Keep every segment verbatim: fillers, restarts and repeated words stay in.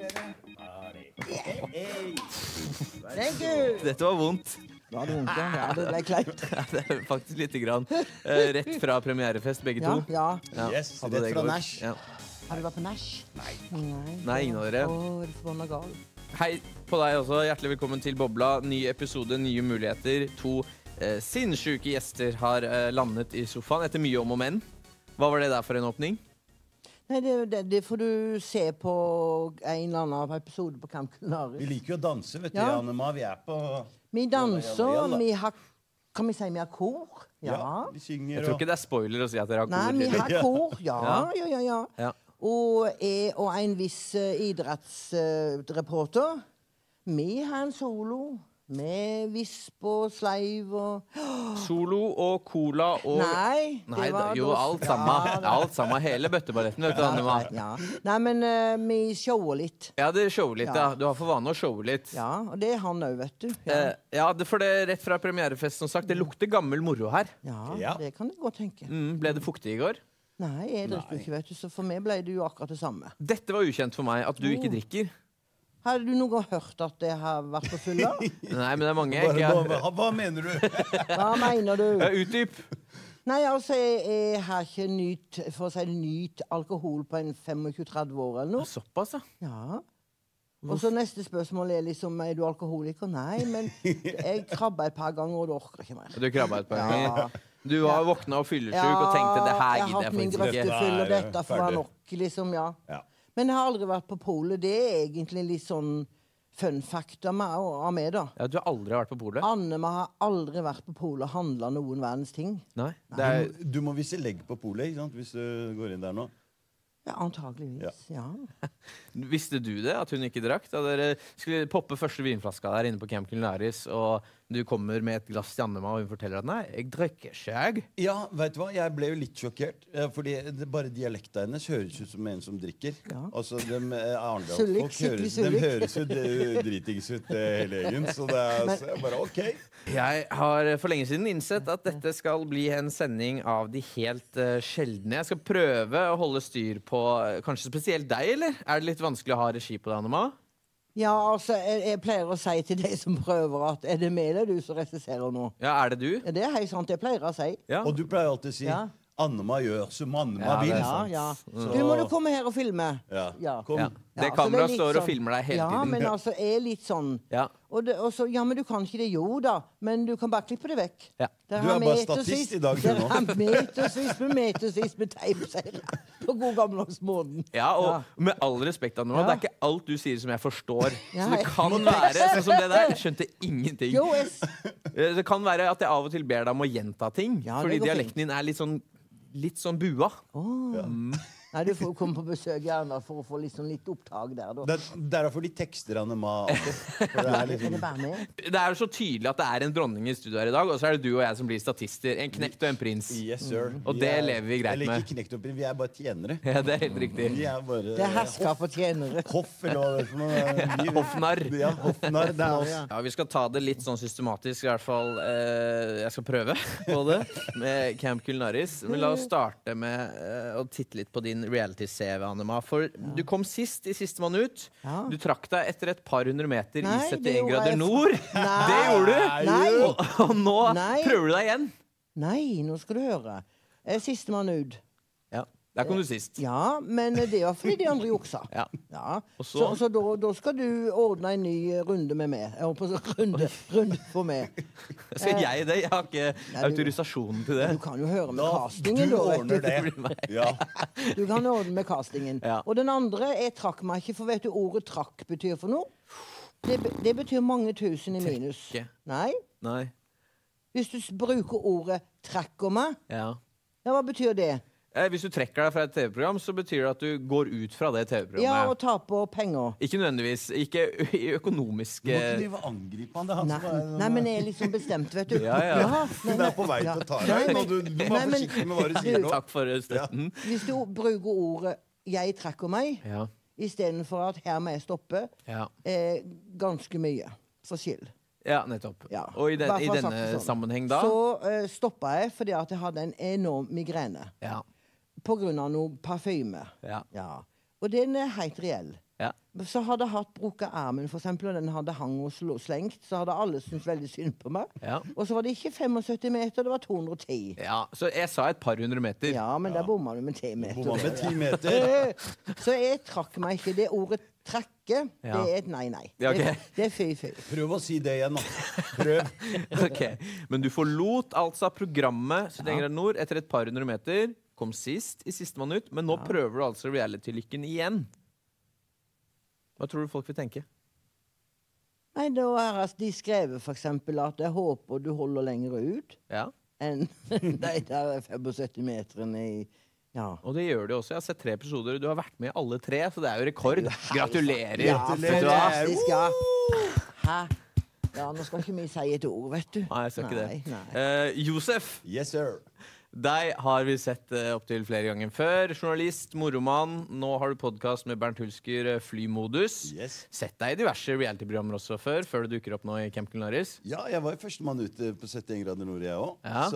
Thank you! Dette var vondt. Var det vondt, ja? Ja, det ble kleint. Ja, det er faktisk lite grann. Eh, rett fra premierefest, begge Ja, to. ja. Ja, Yes, hadde rett det i fra går. Nash. Ja. Har du vært på Nash? Nei. Nei, Nei, ingen av dere. Åh, er du forbanna gal? Hei på deg også. Hjertelig velkommen til Bobla. Ny episode, nye muligheter. To eh, sinnssyke gjester har eh, landet i sofaen etter mye om og men. Hva var det der for en åpning? Nei, det, det, det får du se på en eller annen episode på Camp Culinaris. Vi liker jo å danse, vet du, Ja. Anne-Ma. Vi er på Vi danser, Ja, ja, ja, vi har... Kan vi si vi har kor? Ja. Ja, vi synger Jeg tror ikke det er spoiler å si at dere har Nei, kor. vi til. har kor. Ja, ja, ja, ja. Ja. Og, jeg, og en viss uh, idrettsreporter. Vi har en solo med visp og sleiv og... Solo og cola og... Nei, det Nei, var da- jo, da- alt Ja, sammen. det- Alt sammen. Hele bøtteballetten, vet du, Anne-Ma. Ja. Nei, men uh, vi shower litt. Ja, det shower litt, ja. Ja. Du har for vane å showe litt. Ja, og det er han òg, vet du. Ja, Eh, ja, det for det rett fra premierefest, som sagt. Det lukter gammel moro her. ja, Ja. det kan jeg godt tenke. Mm, ble det fuktig i går? Nei, jeg drikker jo ikke, vet du, så for meg ble det jo akkurat det samme. Dette var ukjent for meg, at du ikke Oh. drikker. Har du noen gang hørt at jeg har vært på fylla? Nei, men det er mange jeg Bare, ikke hva, har... hva mener du? Hva mener du? Ja, utdyp. Nei, altså, jeg, jeg har ikke nyt, for å si det, nyt alkohol på en tjuefem til tretti år eller noe. Såpass, ja. Ja. Og så neste spørsmål er liksom, er du alkoholiker? Nei, men jeg krabba et par ganger, og det orker jeg ikke mer. Du krabba et par Ja. ganger. Du var våkna og fyllesyk og tenkte det her jeg har gidder hatt jeg min faktisk ikke. grøftefyll, og Dette er dette får være ferdig. nok, liksom, ja. Ja. Men jeg har aldri vært på polet. Det er egentlig litt sånn fun fact av meg, av meg da. Ja, du har aldri vært på polet? Anne har aldri vært på polet og handla noen verdens ting. Nei. Det er, Du, du må vise legg på polet, ikke sant? Hvis du går inn der nå. Ja, antageligvis, ja. visste du det, at hun ikke drakk? Da dere skulle poppe første vinflaska der inne på Camp Culinaris, og du kommer med et glass til Anne-Ma, og hun forteller at nei, jeg drikker ikke, jeg. Ja, vet du hva? Jeg ble jo litt sjokkert. eh, Fordi det, bare dialekta hennes høres ut som en som drikker. Ja. Altså, dem, eh, Arendalsfolk Sullik, skikkelig høres, dem sullik. høres jo de- dritings ut, eh, hele gjengen. Så det er Men- så jeg bare OK. Jeg har for lenge siden innsett at dette skal bli en sending av de helt uh, sjeldne. Jeg skal prøve å holde styr på uh, kanskje spesielt deg, eller? Er det litt vanskelig å ha regi på det, Anne-Ma? Ja, altså, jeg, jeg pleier å si til de som prøver at er det meg eller du som regisserer nå? Ja, er det du? Ja, det er helt sant, jeg pleier å si. Ja. Og du pleier alltid å si Ja. Anne-Ma gjør som Anne-Ma Ja, det vil. er Ja, sant. ja. Så- Du må du komme her og filme. Ja. Ja. Kom. Ja. Det Ja, så kameraet er litt står og sånn- filmer deg hele ja, tiden. men altså, jeg er litt sånn Ja. og, det, og så, ja, men du kan ikke det, jo da. Men du kan bare klippe det vekk. Ja. Der Du har er bare metervis- statist i dag, du der nå. har metervis med metervis med teip, sier jeg. På god gammeldags måten. Ja, og Ja. med all respekt, Anne-Ma, Ja. det er ikke alt du sier som jeg forstår. Ja, Så det jeg- kan være sånn som det der. Jeg skjønte ingenting. Jo, jeg, s- Eh, Det kan være at jeg av og til ber deg om å gjenta ting. Ja, det fordi går dialekten din er litt sånn, litt sånn bua. Nei, du får komme på besøk gjerne for å få litt, sånn litt opptak der, da. Det er derfor de tekster Anne-Ma alltid. For det er Er liksom det bare med? Det er jo så tydelig at det er en dronning i studio her i dag, og så er det du og jeg som blir statister. En knekt og en prins. Yes, sir. Og Vi det er- lever vi greit Eller med. ikke knekt opp, vi er bare tjenere. Ja, det er helt riktig. Vi er bare Det er herskap og tjenere. Hoff, eller hva det er for noe. Vi- Hoffnarr. Ja, hoffnarr. Det er oss. Ja. Ja, Vi skal ta det litt sånn systematisk, i hvert fall. Eh, jeg skal prøve på det med Camp Culinaris. Men la oss starte med eh, å titte litt på din reality-C V, Anne-Ma. For du kom sist i Sistemann ut. Ja. Du trakk deg etter et par hundre meter Nei, i det syttien gjorde grader jeg nord. Nei. Det gjorde du! Nei. Og, og nå Nei. prøver du deg igjen. Nei, nå skal du høre. Jeg er sistemann ut. Ja, Der kom du sist. Ja, men det var fordi de andre juksa. Ja. Ja. Og Så, så? så, da, da skal du ordne en ny runde med meg. Jeg holdt på å si runde, runde for meg. Skal jeg det? Jeg har ikke Nei, du- autorisasjonen til det. Du kan jo høre med Da, castingen, du da. vet ordner du. det. Ja. Du kan ordne med castingen. Ja. Og den andre, jeg trakk meg ikke, for vet du ordet trakk betyr for noe? Det, be- det betyr mange tusen i minus. Trekke. Nei? Nei. Hvis du s- bruker ordet trekker meg, Ja. ja, hva betyr det? Eh, Hvis du trekker deg fra et T V-program, så betyr det at du går ut fra det Ja, T V-programmet. og taper penger. Ikke nødvendigvis. Ikke ø- i Du økonomiske må ikke drive og angripe han. Det er han Nei, som er nei, men jeg er liksom bestemt, vet du. Ja, ja. Hun er på vei til å ta Nei, deg, men- og du, du må nei, være men- forsiktig med hva du sier nå. Takk for støtten. Hvis du bruker ordet 'jeg trekker meg' Ja. istedenfor at 'her må jeg stoppe', Ja. eh, ganske mye for skyld. ja, nettopp. Ja. Og i, den, Bare i for å ha sagt denne det sånn. sammenheng da Så eh, stoppa jeg fordi at jeg hadde en enorm migrene Ja. på grunn av noe parfyme. Ja. Ja. Og den er helt reell. Ja. Så hadde jeg hatt brukket armen, for eksempel, og den hadde hang og slo, slengt, så hadde alle syntes veldig synd på meg. Ja. Og så var det ikke syttifem meter, det var to hundre og ti. Ja, så jeg sa et par hundre meter. Ja, men der bomma du med ti meter. Bomma med ti meter. Så jeg trakk meg ikke. Det ordet trekke, Ja. det er et nei-nei. Ja, ok. Det, det er fy-fy. Prøv å si det igjen, da. Prøv. Ok, Men du forlot altså programmet syttién grader nord etter et par hundre meter. Kom sist i siste minutt, men nå prøver du altså reality-lykken igjen. Hva tror du folk vil tenke? Nei, da er altså, de skrevet for eksempel at jeg håper du holder lenger ut Ja, enn de der syttifem meterne i ja. og det gjør du også. Jeg har sett tre episoder. Du har vært med i alle tre, så det er jo rekord. Gratulerer. Ja, Vet du hva? fantastisk, ja. Hæ? Ja, nå skal ikke vi si et ord, vet du. Nei, jeg skal ikke Nei, det. nei. Eh, Josef, Yes, sir. deg har vi sett uh, opptil flere ganger før. Journalist, moromann. Nå har du podkast med Bernt Hulsker, uh, Flymodus. Yes. Sett deg i diverse reality-programmer også før, før du dukker opp nå i Camp Culinaris. Ja, jeg var jo førstemann ute på syttién grader nord, jeg òg.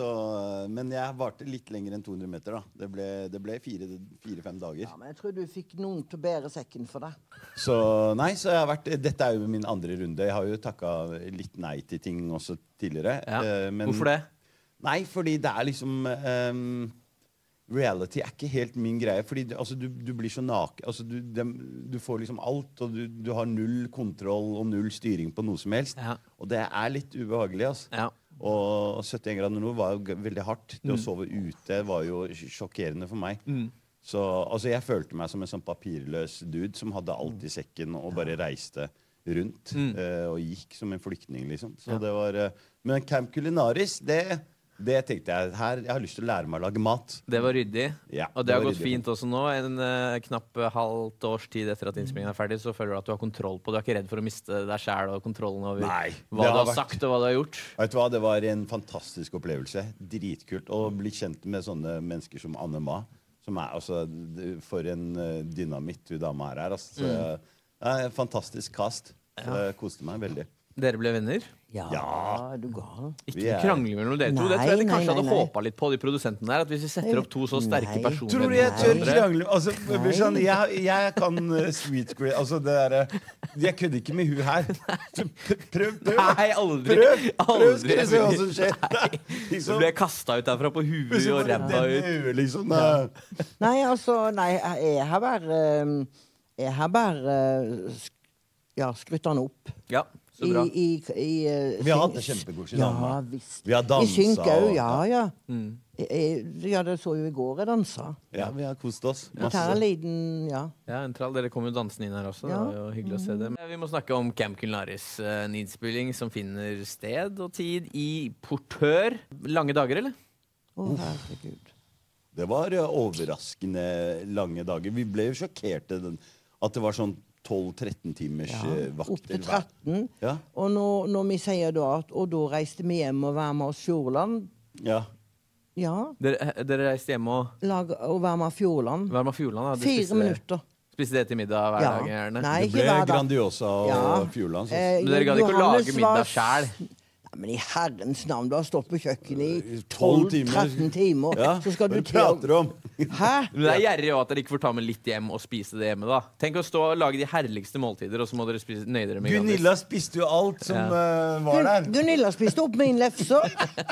Ja. Men jeg varte litt lenger enn to hundre meter. da. Det ble, det ble fire-fem fire, dager. Ja, men jeg tror du fikk noen til å bære sekken for deg. Så nei, så jeg har vært, dette er jo min andre runde. Jeg har jo takka litt nei til ting også tidligere. Ja. eh, men- Hvorfor det? Nei, fordi det er liksom ehm, reality er ikke helt min greie. Fordi du, altså, du, du blir så naken. Altså, du, dem- du får liksom alt, og du, du har null kontroll og null styring på noe som helst. Ja. Og det er litt ubehagelig. Altså. Ja. Og syttién grader nord var jo g- veldig hardt. Det å sove ute var jo sj- sjokkerende for meg. Så altså, jeg følte meg som en sånn papirløs dude som hadde alt i sekken og bare reiste rundt. eh, og gikk som en flyktning, liksom. Så det var, eh, men Camp Culinaris, det, det tenkte jeg her, jeg har lyst til å lære meg å lage mat. Det var ryddig. Ja, og det, det har var gått ryddig. fint også nå. En uh, knapp uh, halvt års tid etter at innspillingen er ferdig, så føler du at du har kontroll på. Du er ikke redd for å miste deg sjæl og kontrollen over Nei, hva det du har har vært- sagt og hva du har gjort. Vet du hva, Det var en fantastisk opplevelse. Dritkult. Å bli kjent med sånne mennesker som Anne Ma. Som er, altså, d- for en uh, dynamitt hun dama her er. Altså. Så, Mm. ja, en fantastisk cast. Så jeg koste meg veldig. Dere ble venner. Ja, Ja. er du gal? Ikke Vi er- krangling mellom dere to. Det Nei, tror jeg de nei, kanskje nei, hadde nei. håpa litt på, de produsentene der. At hvis vi setter opp to så sterke Nei. personer Tror du jeg mot tør hverandre- krangle? Altså, det blir sånn, jeg, jeg kan uh, sweet screen altså det der, Jeg kødder ikke med hun her. Så p- Prøv, prøv! Nei, aldri. Prøv, prøv Aldri. skal du se hva som skjer. Så Liksom, ble jeg kasta ut derfra på huet så og bare ræva den ut. øye, liksom. da. Nei, altså, nei, jeg har bare eh, Jeg har bare eh, sk- ja, skrutt han opp. Ja, så I, bra. i, i, eh, Vi har hatt syng- det kjempekoselig Ja, sammen. visst. Vi har I dansa synk òg, og- ja, ja. Mm. Jeg, jeg, ja, det så jo i går jeg dansa. Ja, vi har kost oss Ta en masse. liten Ja. Ja, en trall. Dere kom jo dansende inn her også. Det Ja. var jo hyggelig å se det. Vi må snakke om Camp Culinaris. eh, En innspilling som finner sted og tid i Portør. Lange dager, eller? Å, herregud. Det var uh, overraskende lange dager. Vi ble jo sjokkerte den, at det var sånn tolv tretten timers Ja, uh, opp vakter. til tretten. Ja. Og når, når vi sier da at Og da reiste vi hjem og var med oss Fjordland. Ja. Ja. Dere, eh, dere reiste hjem og Lag, og være med Fjordland. Hva med Fjordland? da? Du Fire spiste det- minutter. Spiste det til middag hver Ja. dag? gjerne? Nei, Det ikke ble hver dag. Grandiosa og Ja. Fjordland. så- Eh, Men dere gadd ikke å Johannes lage middag var- sjæl? Ja, men i herrens navn, du har stått på kjøkkenet i tolv tolv timer. tretten timer. Ja, Så skal hva du du til å prater om? Hæ? Men det er gjerrig også at dere ikke får ta med litt hjem og spise det hjemme. da Tenk å stå og lage de herligste måltider, og så må dere spise nøye dere med Grandis. Gunilla spiste jo alt som Ja. uh, var der. Gun- Gunilla spiste opp min lefse.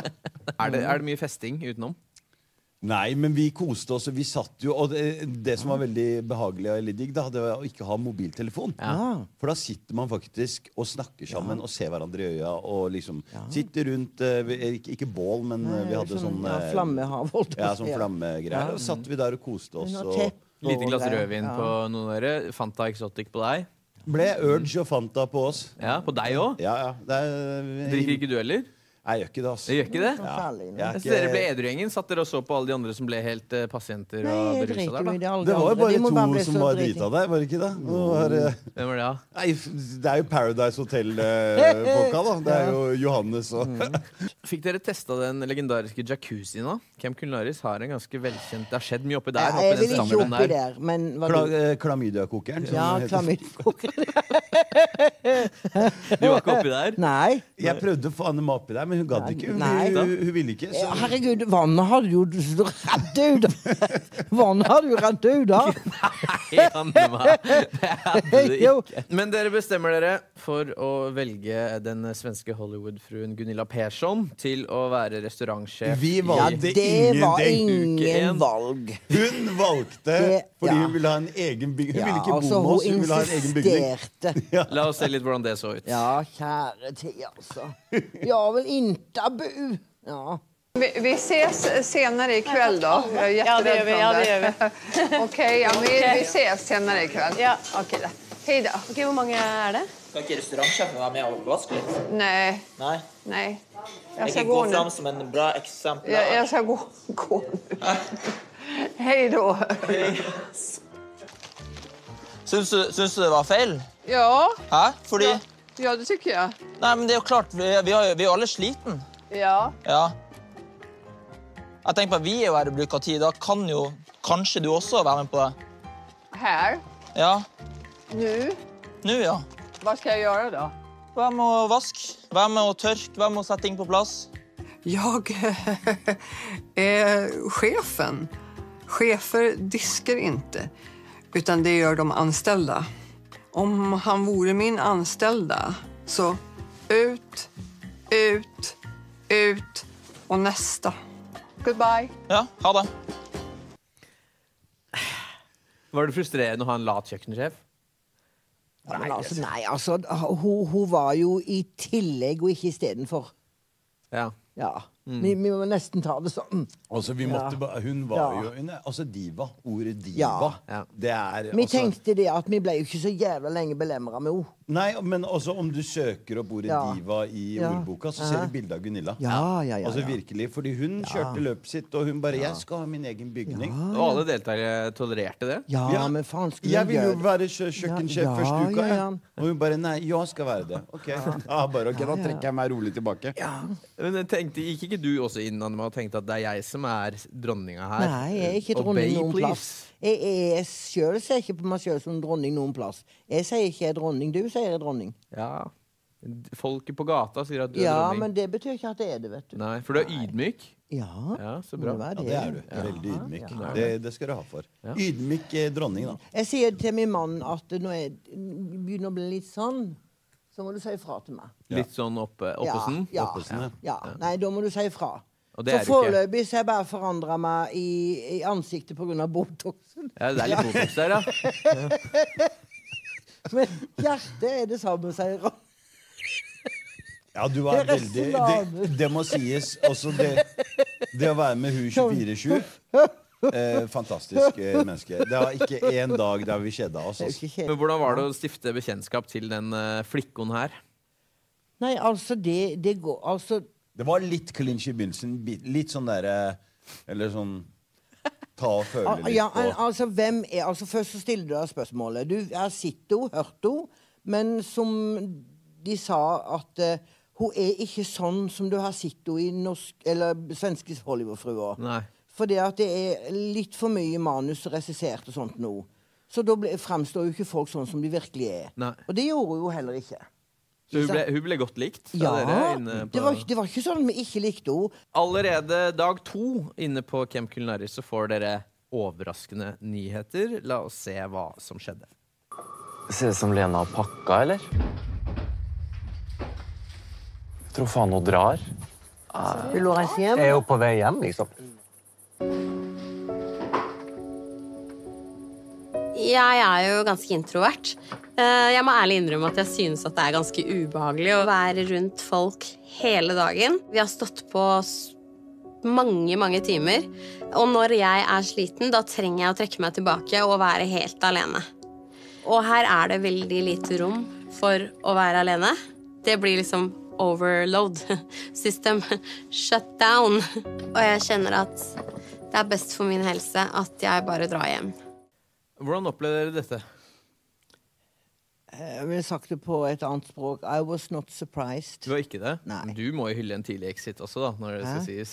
Er det, er det mye festing utenom? Nei, men vi koste oss, og vi satt jo Og det, det som var veldig behagelig og veldig digg, da, det var å ikke ha mobiltelefon. Ja. For da sitter man faktisk og snakker sammen og ser hverandre i øya og liksom sitter rundt eh, vi- ikke, ikke bål, men eh, vi hadde sånn ja, eh, flammehav. holdt jeg på Ja, å sånn si. flammegreier. Og satt vi der og koste oss. Under Og tepp og Lite glass greier. rødvin Ja. på noen av dere. Fanta Exotic på deg. ble Urge og Fanta på oss. Ja, På deg òg? Ja, ja. Det er, Drikker ikke du heller? Jeg gjør ikke det, altså. Det gjør ikke det? Ja. Særlig, Jeg nei. er Jeg ikke- synes dere ble edrugjengen. Satt dere og så på alle de andre som ble helt uh, pasienter Nei, og jeg berusa driter der? jo i da det. Alle Det var jo andre. bare De må to bli som så var driting. drita der, var det ikke det? Nå er, det- Hvem var det, da? Nei, f- det er jo Paradise Hotel-folka, da. Det er jo Johannes og Fikk dere testa den legendariske jacuzzien? da? Camp Culinaris har en ganske velkjent Det har skjedd mye oppi der. Ja, oppi jeg den vil ikke stammen oppi der. der, men hva Kla du eh, Klamydia-kokeren. som Ja, heter. klamydia. Du var ikke oppi der? Nei. Jeg prøvde å få Anne Ma oppi der, men hun gadd ikke. Hun, Nei. hun, hun ville ikke. Så. Herregud, vannet hadde jo rett ut. Vannet hadde jo rett ut, da. Nei, Annema. Det hadde det ikke. Men dere bestemmer dere for å velge den svenske Hollywood-fruen Gunilla Persson til å være restaurantsjef. Vi Ja, valgte det var ingenting. Uke ingen en. valg. Hun valgte Det- fordi ja. hun ville ha en egen bygning. Hun Ja, ville ikke bo altså, med oss, hun ville ha en egen bygning. insisterte. La oss se litt hvordan det så ut. Ja, kjære tid, altså. Jag vill inte bo. Ja. Vi, vi ses senere i kveld da. Jeg er Ja, det gjør vi, ja, det gjør vi. Ok, ja, vi, vi ses senere i kveld. Ja. Ok, da. Hei da. Ok, hvor mange er det? Kan ikke restaurantsjefen være med og vaske litt? Nei, Nei. nei. Jeg Jeg skal kan gå gå nå. fram som en bra eksempel. Jeg, jeg skal gå, gå nå. Hei da. Syns du, syns du det var feil? Ja, Hæ? Fordi ja, ja, det tycker jeg. Nei, men det er jo klart, vi, vi, har, jo- vi er jo alle sliten. Ja. Ja. Jeg tenker på at vi er jo her i bruk av tid. Da kan jo kanskje du også være med på det. Her, Ja. nu. Nå, ja. Hva skal jeg gjøre da? Vær med å vaske. Vær med å tørke. Vær med å sette ting på plass. Jag är chefen. Chefer diskar inte, utan det gör de anställda. Om han vore min anställda, så ut, ut, ut och nästa. Goodbye. Ja, ha det. Var det frustrerende å ha en lat kjøkkensjef? Ja, men altså, nei, altså, hun, hun var jo i tillegg og ikke istedenfor. Ja. Ja. Vi, vi må nesten ta det sånn. Altså, vi måtte Ja. ba, hun var Ja. jo hun er, altså diva. Ordet diva. Ja. Ja. Det er Vi altså, tenkte det at vi ble jo ikke så jævla lenge belemret med henne. Nei, men også om du søker opp ordet Ja. diva i Ja. ordboka, så ser du bilde av Gunilla. Ja, ja, ja, Altså ja. virkelig, fordi hun kjørte løpet sitt, og hun bare 'Jeg skal ha min egen bygning'. Og alle deltakere tolererte det? Ja, Ja. men faen skulle Jeg vi vil jo gjøre- være kjø kjøkkensjef Ja, første uka. ja, jeg. ja. Og hun bare 'Nei, jeg skal være det'. Ok, ja, bare, ok, Da trekker jeg meg rolig tilbake. Men jeg tenkte, Gikk ikke du også inn Annema, og tenkte at det er jeg som er dronninga her? Nei, jeg er ikke Obey, dronning noen please. plass. Jeg, jeg sjøl ser ikke på meg sjøl som dronning noen plass. Jeg sier ikke jeg er dronning, du sier jeg er dronning. Ja. Folket på gata sier at du er Ja, dronning. men det betyr ikke at det er det, vet du. Nei, For du er ydmyk? Ja, Ja, så må bra. det være Ja, det er du. Veldig ydmyk. Ja. Det, det skal du ha for. Ydmyk eh, dronning, da. Jeg sier til min mann at når jeg begynner å bli litt sånn, så må du si ifra til meg. Litt sånn oppe, oppesen? Ja, Oppesen, ja, ja. ja. Nei, da må du si ifra. Og det Så er du ikke. foreløpig så har jeg bare forandra meg i, i ansiktet pga. Botoxen. Ja, det er litt Botox der, ja. Men hjertet er det samme, sier han. Ja, du er Det er veldig resten det, det må sies. Også det, det å være med hun tjuefire sju. Eh, fantastisk eh, menneske. Det har ikke én dag der vi kjeda oss. Det er jo Altså. ikke Men hvordan var det å stifte bekjentskap til den uh, flikkon her? Nei, altså, det, det går Altså, Det var litt clinch i begynnelsen. bi- Litt sånn derre Eller sånn ta og føle al litt ja, på. altså, hvem er Altså, først så stiller du deg spørsmålet. Du har sett henne, hørt henne, men som de sa at eh, hun er ikke sånn som du har sett henne i norsk eller svenske Hollywood-fruer. Nei. Fordi at det er litt for mye manus og regissert og sånt nå. Så da ble- fremstår jo ikke folk sånn som de virkelig er. Nei. Og det gjorde hun jo heller ikke. Så hun ble, hun ble godt likt? av Ja, dere inne på... det var, ikke- det var ikke sånn at vi ikke likte henne. Allerede dag to inne på Camp Culinaris så får dere overraskende nyheter. La oss se hva som skjedde. Ser ut som Lena har pakka, eller? Jeg tror faen hun drar. Vil du reise hjem? Er hun på vei hjem, liksom? Jeg er jo ganske introvert. Eh, Jeg må ærlig innrømme at jeg synes at det er ganske ubehagelig å være rundt folk hele dagen. Vi har stått på s- mange, mange timer. Og når jeg er sliten, da trenger jeg å trekke meg tilbake og være helt alene. Og her er det veldig lite rom for å være alene. Det blir liksom overload system. Shut down. Og jeg kjenner at det er best for min helse at jeg bare drar hjem. Hvordan opplevde dere dette? Jeg ville sagt det på et annet språk. I was not surprised. Du var ikke det? Nei. Du må jo hylle en tidlig exit også, da, når det skal Hæ? sies.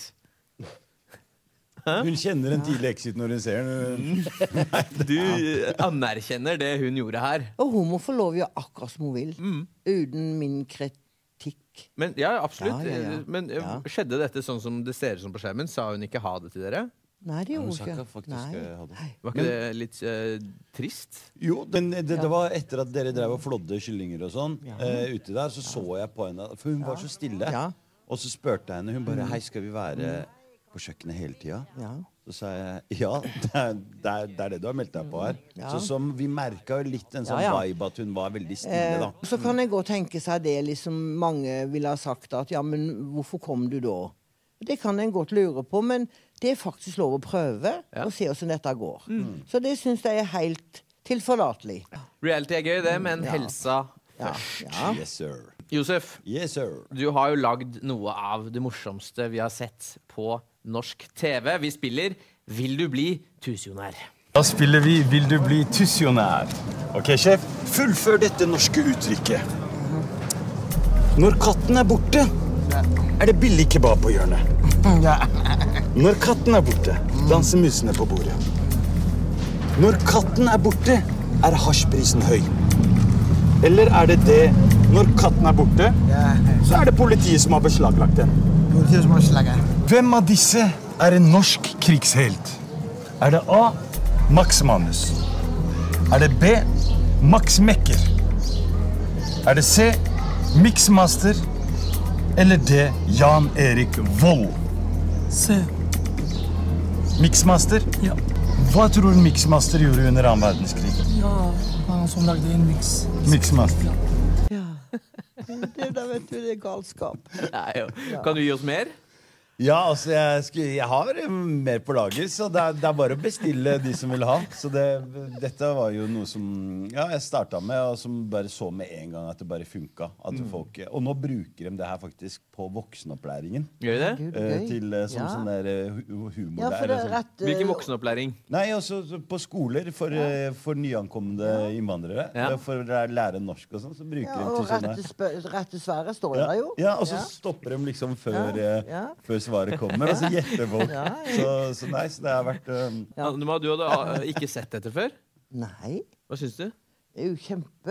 Hun kjenner en tidlig exit når hun ser den. Du anerkjenner det hun gjorde her. Og hun må få lov å gjøre akkurat som hun vil. Mm. Uten min krit tikk. Men, ja, absolutt. Ja, ja, ja. Men eh, Ja. skjedde dette sånn som det ser ut som på skjermen? Sa hun ikke ha det til dere? Nei, det Hun gjorde sa hun ikke ikke. faktisk Nei. eh, ha det. Var ikke det litt eh, trist? Jo, men det, det var etter at dere drev og flådde kyllinger og sånn eh, ute der, så så jeg på henne, for hun var så stille. Ja. Og så spurte jeg henne, hun bare, hei, skal vi være på kjøkkenet hele tida? Ja. Så sa jeg, ja, det er det, er, det, er det du har meldt deg på her. Ja. Så som vi merket jo litt en sånn Ja, ja. vibe at hun var veldig stille da. Eh, så kan jeg godt tenke seg det liksom mange ville ha sagt at ja, men hvorfor kom du da? Det kan en godt lure på, men det er faktisk lov å prøve Ja. og se hvordan dette går. Så det synes jeg er helt tilforlatelig. Reality er gøy, det, men Ja. helsa Ja. først. Ja. Yes, sir. Josef, Yes, sir. du har jo lagd noe av det morsomste vi har sett på norsk T V. Vi spiller Vil du bli tusenjonær? Da spiller vi Vil du bli tusenjonær. Ok, sjef? Fullfør dette norske uttrykket. Når katten er borte, er det billig kebab på hjørnet. Når katten er borte, danser musene på bordet. Når katten er borte, er hasjprisen høy. Eller er det det, når katten er borte, så er det politiet som har beslaglagt den. Hvem av disse er en norsk krigshelt? Er det A. Max Manus? Er det B. Max Mekker? Er det C. Mixmaster? Eller D. Jan Erik Vold? C. Mixmaster? Ja. Hva tror du Mixmaster gjorde under annen verdenskrig? Ja, han som lagde en mix. Mixmaster. Det der vet du, det er galskap. Nei, jo. Kan du gi oss mer? Ja, altså, jeg, skulle, jeg har eh, mer på lager, så det er, det er bare å bestille de som vil ha. Så det, dette var jo noe som ja, jeg startet med, og som bare så med en gang at det bare funket. At folk, og nå bruker de det her faktisk på voksenopplæringen. Gjør de det? Gud, eh, gøy. til eh, sånn, Ja. sånn der eh, hu- humor Ja, der. for det og er sånn. rett eh, Hvilken voksenopplæring? Nei, også så på skoler for, eh, for nyankomne innvandrere. Ja. eh, For å lære norsk og sånn, så bruker Ja, de og til sånne. rette, spø- rette svære står Ja, det jo. ja, og så Ja. stopper de liksom før, Ja, eh, ja. før svaret kommer, og så gjetter folk. Ja, Så, så nei, så det har vært um, Ja. Anne-Ma, du hadde ah, ikke sett dette før? Nei, Hva syns du? det er jo kjempe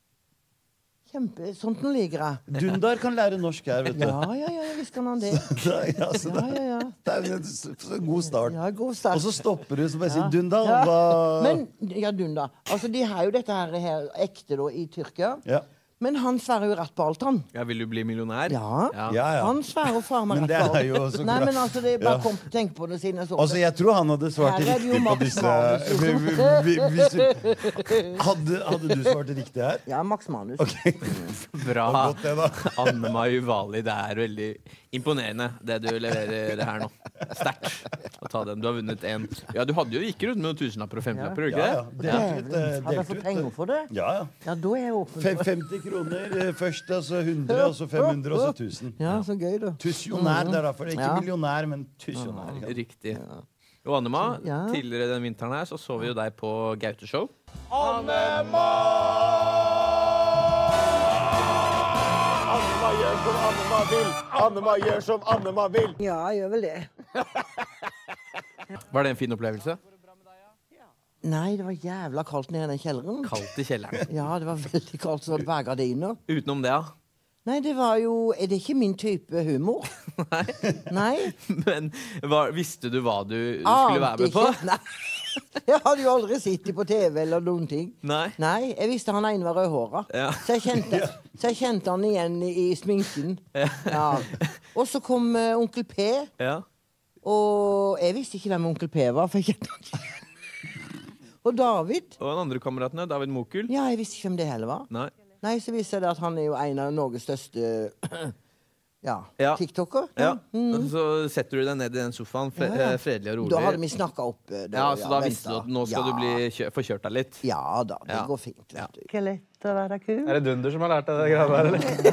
Kjempe, sånt nå liker jeg. Dundar kan lære norsk her, vet du. Ja, ja, ja, visst kan han det. ja, så Ja, det, ja, ja. det er jo en s- så god start. Ja, god start. Og så stopper du så bare Ja. sier Dundal, Ja. hva Men, ja, Dunda. Altså, de har jo dette her, her ekte da, i Tyrkia. ja. Men han sverger jo rett på alt, han. Ja, Vil du bli millionær? Ja. Ja. ja, ja. Han sverger faen meg Men rett det på alt. er jo så Nei, bra. men altså, det er bare Ja. kom, tenk på det siden jeg så Altså, det. jeg tror han hadde svart Her er det jo riktig på Max disse Manus, vi- liksom. vi- vi- hvis du- hadde, hadde du svart riktig her? Ja, Max Manus. Ok, Bra. godt det da. Anne-Ma Uvali, det er veldig imponerende det du leverer her nå. Sterkt å ta den. Du har vunnet en Ja, du hadde jo gikk rundt med noen tusenlapper og femmelapper, gjorde du Ja, ikke ja. det? Delt ut, eh, Hadde jeg delt fått ut, penger eh, for det? Ja, ja. Ja, da er jeg åpen Fem- for femti kroner eh, først, og så hundre, og så fem hundre, og så tusen. Ja, så gøy, da. Tusenjonær, det er derfor. Ikke Ja. millionær, men tusenjonær. ikke sant? Riktig. Og Anne-Ma, Ja. tidligere den vinteren her så så vi jo deg på Gaute-show. Anne-Ma gjør som Anne-Ma vil. Anne-Ma gjør som Anne-Ma vil. Ja, jeg gjør vel det. Var det en fin opplevelse? Nei, det var jævla kaldt nede i den kjelleren. Kaldt i kjelleren. Ja, det var veldig kaldt, så det var bergardiner. Utenom det, ja. Nei, det var jo Er det ikke min type humor? Nei. Nei. Men hva, visste du hva du skulle være med på? ikke. Nei. Jeg hadde jo aldri sett dem på T V eller noen ting. Nei. Nei, jeg visste han ene var rødhåra. Ja. Så, jeg kjente- så jeg kjente han igjen i, i sminken. Ja. Og så kom eh, onkel P, Ja. og jeg visste ikke hvem onkel P var, for jeg kjente han ikke. Og David. Og den andre kameraten, David Mokul? Ja, jeg visste ikke hvem det heller var. Nei. Nei, så viste det at han er jo en av Norges største ja, Ja. TikToker. Ja. Mm. Så setter du deg ned i den sofaen, fre Ja, ja. eh, fredelig og rolig. Da hadde vi snakka opp. eh, Ja, så da ventet. visste du at nå skal Ja. du bli kjø få kjørt deg litt? Ja da, det Ja. går fint. Ja. Vet du. Ikke lett å være kul. Er det Dunder som har lært deg det greiene der,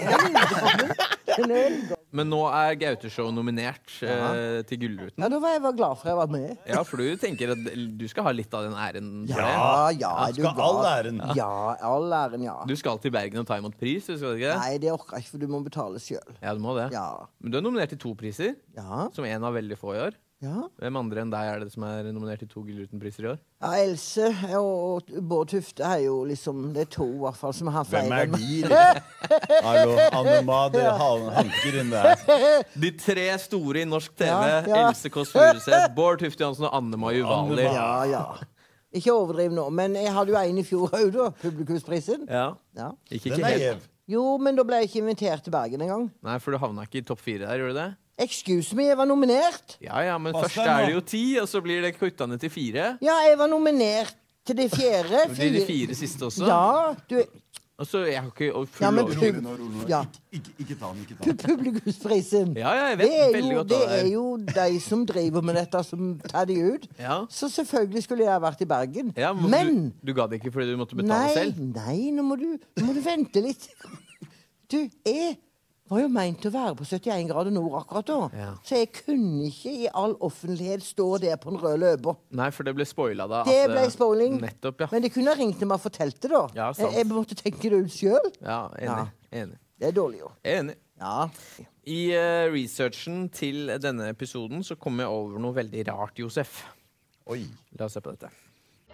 eller? Men nå er Gaute-show nominert eh, til Gullruten. Ja, da var jeg bare glad for at jeg var med. Ja, for du tenker at du skal ha litt av den æren for det? Ja, ja, er du Skal all glad? æren. Ja, all æren, ja. Du skal til Bergen og ta imot pris, du skal ikke? Nei, det orker jeg ikke, for du må betale sjøl. Ja, du må det. Ja. Men du er nominert til to priser, Ja. som en av veldig få i år. Ja. Hvem andre enn deg er det som er nominert til to Gullruten-priser i år? Ja, Else og Bård Tufte er jo liksom, det er to i hvert fall som har flere. Hvem er de? Liksom? Hallo, Anne-Ma, det hanker inn der. De tre store i norsk T V, Ja, ja. Else Kåss Furuseth, Bård Tufte Johansen og Anne-Ma Juvali. Ja, ja. Ikke overdriv nå, men jeg hadde jo en i fjor òg, da. Publikumsprisen. Ja. Ja. Ikke, Den ikke er helt. gjev. Jo, men da ble jeg ikke invitert til Bergen engang. Nei, for du havna ikke i topp fire der, gjorde du det? Excuse me, jeg var nominert. Ja, ja, men Pass først deg nå. er det jo ti, og så blir det kutta ned til fire. Ja, jeg var nominert til det fjerde. Det blir de fire siste også. Ja, du... Og så jeg har ikke og full Ja, men over- pub... Ja. Ikke, ikke ta den, ikke ta Pu- den. Publikumsprisen. Ja, ja, jeg Det vet er, veldig jo, godt det hva det er er. jo de som driver med dette, som tar de ut. Ja. Så selvfølgelig skulle jeg ha vært i Bergen. Ja, men Men du, du ga det ikke fordi du måtte betale Nei, selv? nei, nå må, du, nå må du vente litt. Du, jeg var jo meint til å være på syttien grader nord akkurat da. Ja. Så jeg kunne ikke i all offentlighet stå der på en rød løper. Nei, for det ble spoila da. Det at, ble eh, spoiling. Nettopp, ja. Men de kunne ha ringt når man fortalte det da. Ja, sant. jeg, jeg måtte tenke det ut selv. Ja, enig. Ja. enig. Det er dårlig jo. Enig. Ja. I eh, researchen til denne episoden så kom jeg over noe veldig rart, Josef. Oi. La oss se på dette.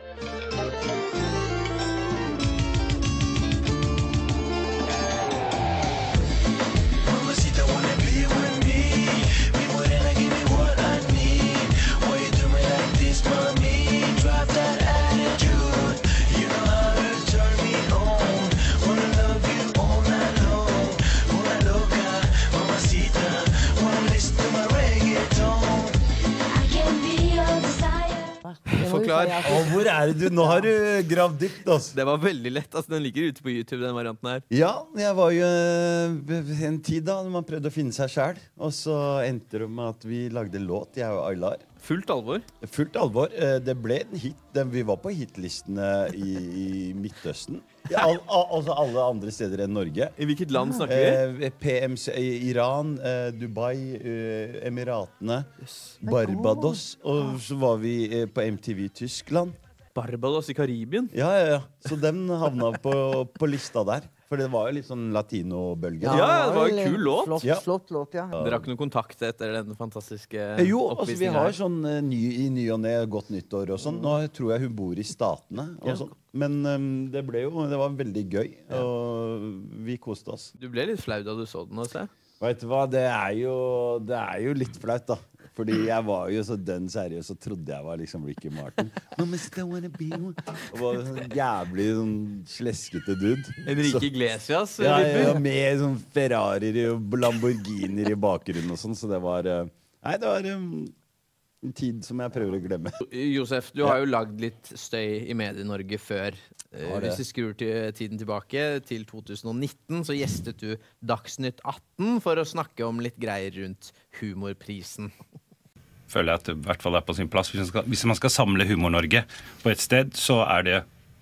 Forklar. Å, hvor er det du? Nå har du gravd dypt, altså. Det var veldig lett. altså Den ligger ute på YouTube, den varianten her. Ja, jeg var jo eh, en tid da når man prøvde å finne seg sjæl. Og så endte det med at vi lagde låt, jeg og Aylar. Fullt alvor. Fullt alvor. Eh, Det ble en hit. Den- Vi var på hitlistene i, i Midtøsten. Ja, al, al, altså alle andre steder enn Norge. I hvilket land snakker vi? Eh, P M C i Iran, eh, Dubai, eh, Emiratene, Barbados. Og så var vi eh, på M T V Tyskland. Barbados i Karibien? Ja, ja, ja. Så den havna på, på lista der. For det var jo litt sånn latinobølge. Ja, det var en kul låt. Flott, Ja. flott låt, ja. Dere har ikke noe kontakt etter den fantastiske Eh, Jo, altså vi oppvisningen har her? sånn eh, ny, i ny og ne godt nyttår og sånn. Nå tror jeg hun bor i Statene og sånn. Men em, det ble jo Det var veldig gøy, og vi koste oss. Du ble litt flau da du så den også? Vet du hva, det er jo, det er jo litt flaut, da. Fordi jeg var jo så dønn seriøs og trodde jeg var liksom Ricky Martin. Mama said I wanna be one. Og var sånn jævlig sånn sleskete dude. Enrique Så- Iglesias? Ja, vibber? ja, med sånn Ferrarier og Lamborghinier i bakgrunnen og sånn, så det var eh, Nei, det var um, en tid som jeg prøver å glemme. Josef, du har jo lagd litt støy i Medie-Norge før. Eh, Har det. Hvis vi skrur til tiden tilbake, til to tusen og nitten, så gjestet du Dagsnytt atten for å snakke om litt greier rundt Humorprisen. Føler jeg at det i hvert fall er på sin plass. Hvis man skal, hvis man skal samle Humor-Norge på et sted, så er det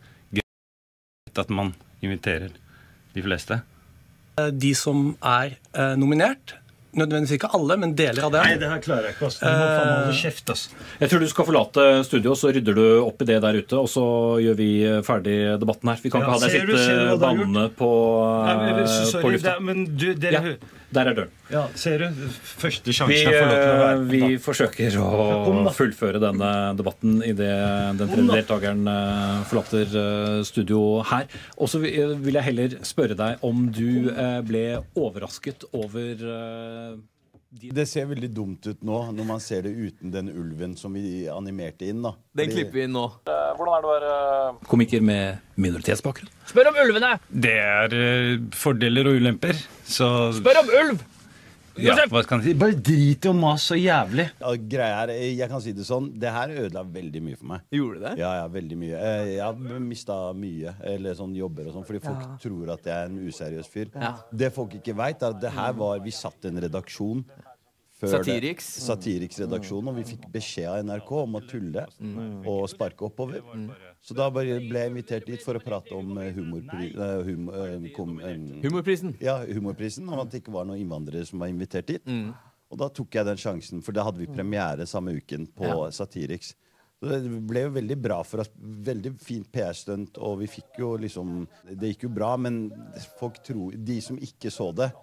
greit at man inviterer de fleste. De som er eh, nominert, nødvendigvis ikke alle, men deler av det. Nei, det her klarer jeg ikke. ass. Du må faen meg holde kjeft, ass. Jeg tror du skal forlate studio, så rydder du opp i det der ute, og så gjør vi ferdig debatten her. Vi kan Ja, ikke ha deg ser du- ser du sitte hva du har banne på, Nei, men, eh, sorry, på lufta. det er- men du, dere, Ja, der er døren. ja, ser du? Første sjansen Vi, jeg får lov til å være eh, vi forsøker Kom å da. fullføre denne debatten idet den Kom tredje da. deltakeren eh, forlater eh, studio her. Og så vil vil jeg heller spørre deg om du eh, ble overrasket over eh, Det ser veldig dumt ut nå, når man ser det uten den ulven som vi animerte inn. da. Den Fordi- klipper vi inn nå. Hvordan er det å være komiker med minoritetsbakgrunn? Spør om ulvene! Det er eh, fordeler og ulemper, så Spør om ulv! Ja, hva kan jeg si? Bare drit i å mase så jævlig. Ja, greia er, jeg kan si det sånn, det her ødela veldig mye for meg. Gjorde det? Ja, ja, veldig mye. Eh, Jeg har mista mye, eller sånn jobber og sånn, fordi folk Ja. tror at jeg er en useriøs fyr. Ja. Det folk ikke veit, er at det her var Vi satt i en redaksjon før det- Satiriks. Satiriks-redaksjon, og vi fikk beskjed av N R K om å tulle Mm. og sparke oppover. Så da bare ble jeg invitert dit for å prate om eh, humorpri, eh, hum, eh, kom, eh, Humorprisen. Ja, humorprisen, om at det ikke var noen innvandrere som var invitert dit. Mm. Og da tok jeg den sjansen, for da hadde vi premiere samme uken på Ja. Satiriks. Så det ble jo veldig bra for oss. Veldig fint P R-stunt, og vi fikk jo liksom Det gikk jo bra, men folk tror De som ikke så det,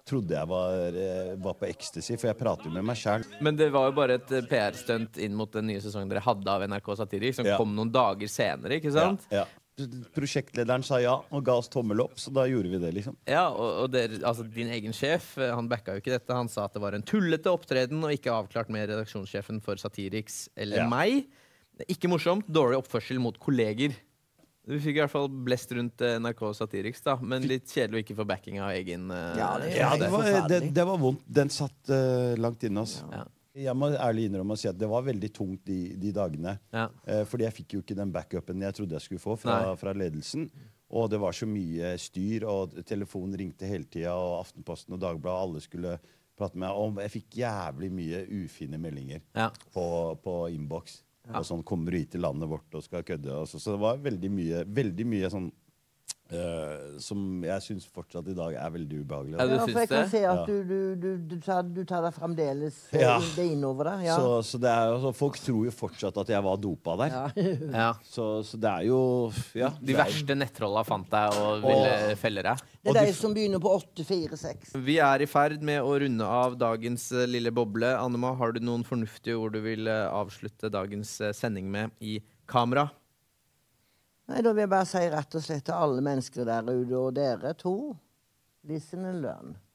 trodde jeg var, var på ecstasy, for jeg prater jo med meg selv. Men det var jo bare et P R-stunt inn mot den nye sesongen dere hadde av N R K Satiriks, som Ja. kom noen dager senere, ikke sant? Ja, ja. Prosjektlederen sa ja, og ga oss tommel opp, så da gjorde vi det, liksom. Ja, og, og der, altså, din egen sjef, han backa jo ikke dette. Han sa at det var en tullete opptreden og ikke avklart med redaksjonssjefen for Satiriks eller Ja. meg. Ikke morsomt, dårlig oppførsel mot kolleger. Du fikk i hvert fall blest rundt eh, N R K Satiriks, da, men litt kjedelig å ikke få backing av egen eh, Ja, det er Ja, helt det var, det, forferdelig. det var vondt. Den satt eh, langt inne, altså. Ja. Jeg må ærlig innrømme å si at det var veldig tungt de, de dagene. Ja. Eh, fordi jeg fikk jo ikke den backupen jeg trodde jeg skulle få fra, Nei. fra ledelsen. Og det var så mye styr, og telefonen ringte hele tida, og Aftenposten og Dagbladet, alle skulle prate med meg. Og jeg fikk jævlig mye ufine meldinger Ja. på, på innboks. Og sånn, kommer du hit til landet vårt og skal kødde? Og så, så det var veldig mye, veldig mye sånn eh, som jeg syns fortsatt i dag er veldig ubehagelig. Ja, du Ja, for jeg syns det? kan se at Ja. du, du, du, du, tar, du tar deg fremdeles eh, Ja. inn- det innover deg. Ja. Så, så det er, altså, folk tror jo fortsatt at jeg var dopa der. Ja. Ja. Så, så det er jo ja, De det er- verste nettrolla fant deg og ville felle deg. Det er de som begynner på åtte fire seks. Vi er i ferd med å runde av dagens eh, lille boble. Annema, har du noen fornuftige ord du vil eh, avslutte dagens eh, sending med i kamera? Nei, da vil jeg bare si rett og slett til alle mennesker der ute, og dere to, listen and learn.